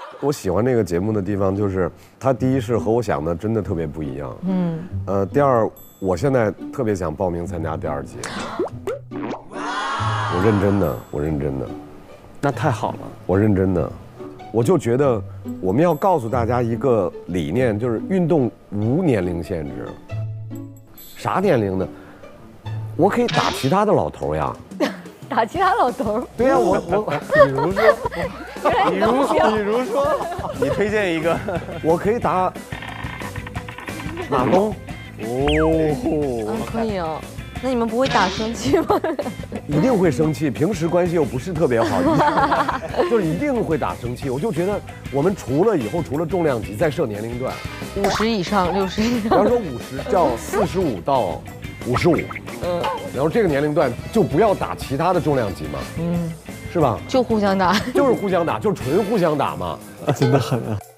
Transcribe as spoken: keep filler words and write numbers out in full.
我喜欢这个节目的地方就是，它第一是和我想的真的特别不一样，嗯，呃，第二，我现在特别想报名参加第二季，我认真的，我认真的， 那太好了， 我认真的，我就觉得我们要告诉大家一个理念，就是运动无年龄限制，啥年龄的，我可以打其他的老头呀。 打其他老头儿， 对呀、啊，我我比如说，比如说，比如说，你推荐一个， 我可以打马东。 哦，嗯，可以哦。那你们不会打生气吗？ 一定会生气，平时关系又不是特别好，就是一定会打生气。我就觉得我们除了以后除了重量级，再设年龄段， 五十以上、六十以上。 比方说五十叫四十五到五十五，嗯，然后这个年龄段就不要打其他的重量级嘛，嗯，是吧？ 就互相打， 就是互相打，就是纯互相打嘛， 真的狠啊！